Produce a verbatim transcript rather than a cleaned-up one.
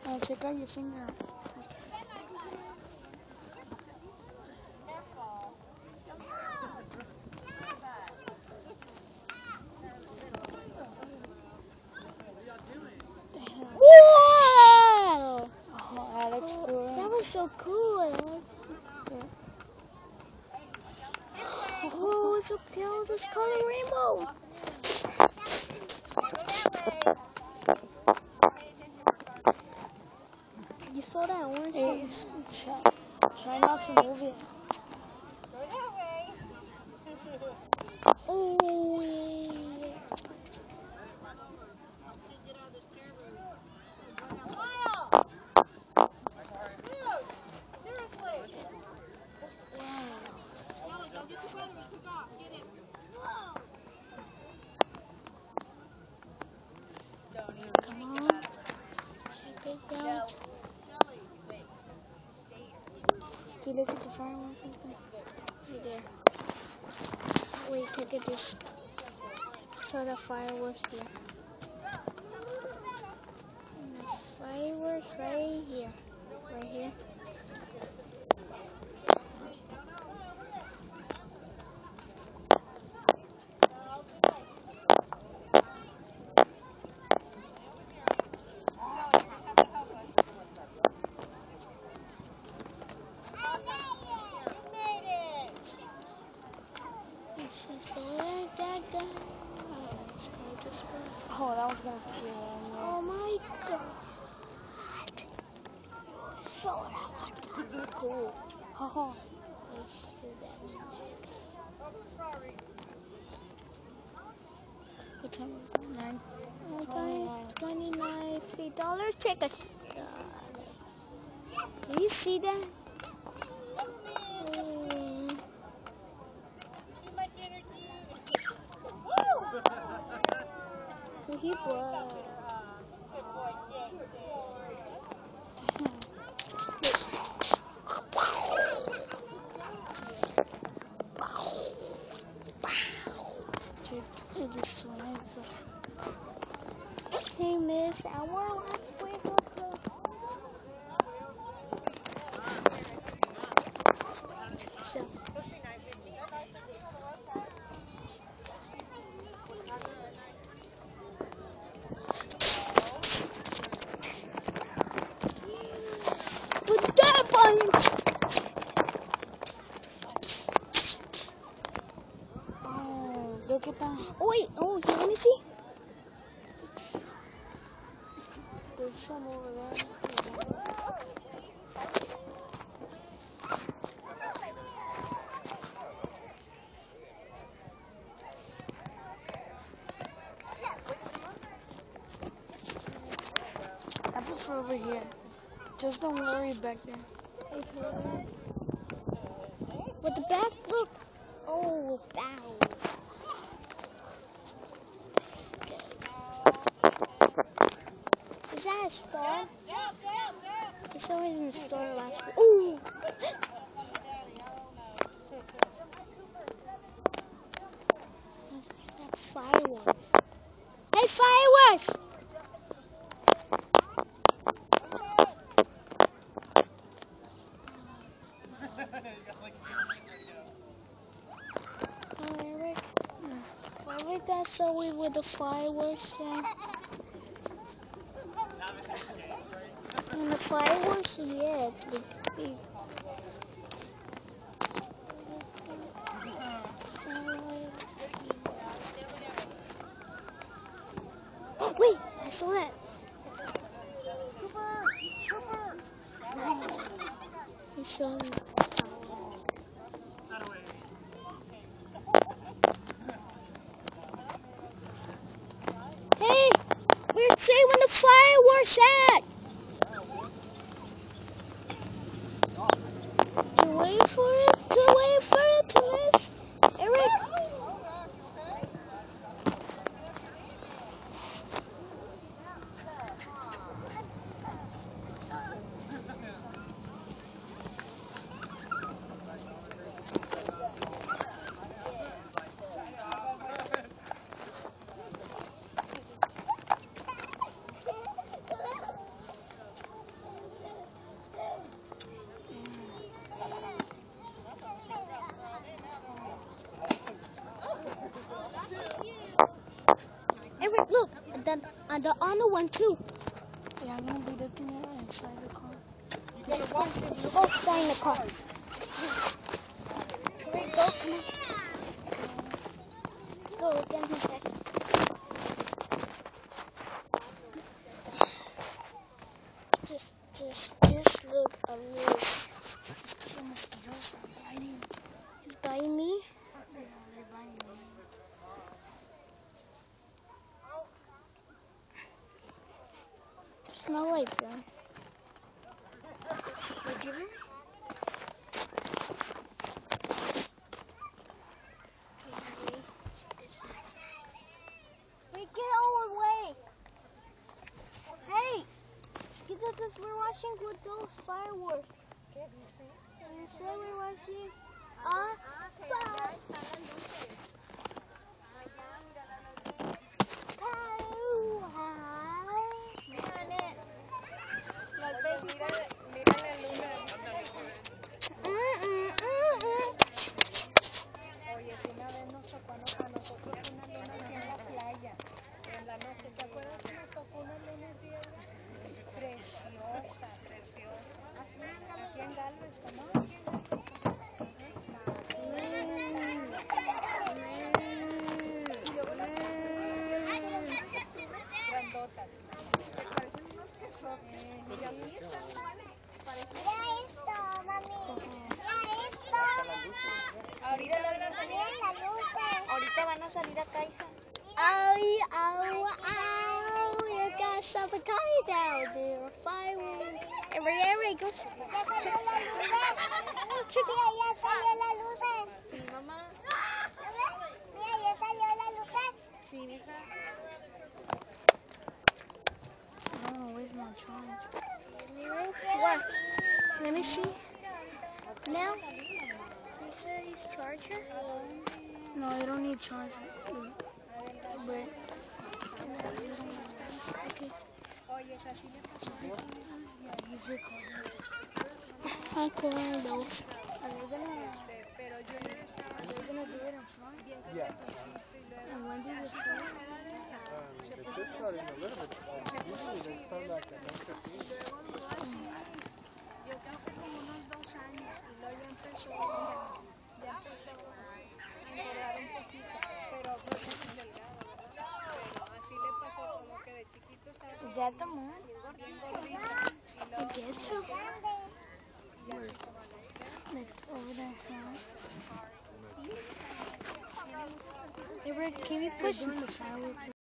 Uh, check out your finger. Whoa! Oh, that looks Oh, cool. that was so cool. That was... Whoa, it's a tail, this color rainbow. You saw that orange? Hey, try, try not to move it. Oh, yeah. Come on. Check it out. Do you look at the fireworks? Right there. Wait, take it just so the fireworks here. And the fireworks right here. Right here. This is all that guy. Oh, let's go this way. Oh, that one's gonna be um, Oh my god. So that one. Cool. oh, Let's do that in that. what time is it? Nine. twenty-nine. twenty-nine free dollars. Take a shot. Do you see that? Mm. He was. It is tonight. Hey, miss, our last wave was so. But that bunch. Oh, look at that. Oh, wait, oh, you want to see? There's some over there. I prefer over here. Just don't worry back there. With the back, look. Oh, wow. Is that a star? It's always in the star last week. Ooh. That's that fireworks. Hey, fireworks! Oh, Eric. Eric, that's always with the fireworks. Uh, and the fireworks, yeah. The, the, oh, wait, I saw that. He's showing me. Hey, we're saving the fireworks at. To wait for it, to wait for it to miss. Eric. on the on the one too. Yeah, I'm gonna be looking at it inside the car. Let's go. Let's go stay in the car. Here we go. Come on. Go get my text. Just, just, just look a little. He's biting me. Smell like them. Like give him? Wait, get all away. Hey, get up because we're watching with those fireworks. You say we're watching a fire. Oye, si una vez nos tocó a nosotros una luna así en la playa, en la noche, ¿te acuerdas que nos tocó una luna así? Preciosa, preciosa. Aquí en Galveston, ¿no? Aquí en Y luego las grandotas. Parecen unos quesotes. Y a mí están iguales. Mira esto, mami. Mira esto. Ahorita van a salir. Ahorita van a salir acá, hija. Oh, oh, oh, you got some pecani down there. Fireworks. And there we go. Chiqui, ya salió las luces. Sí, mamá. Mira, ya salió las luces. Sí, hija. I don't know where's my charge. What? Let me see. Now, you said he's charger? No, I don't need charge. But Okay. Oye, esa sí le pasó. he's recording. Hi, Corando. Este, pero yo le estaba They're gonna do it in front. bien Yeah. coquetoncito y luego And when did it así start? como era de ella. Um, Se they puso just started a little bit. Um, usually they start like at nine fifteen. luego duró así. Yo creo que como unos dos años y luego ya empezó, ya empezó a engordar un poquito, pero pues es delgado, ¿verdad? Pero así le pasó como que de chiquito estaba Is that the moon? bien gordito y I luego guess so. y así como los Like over there. Hey, Rick, can we push the fireworks?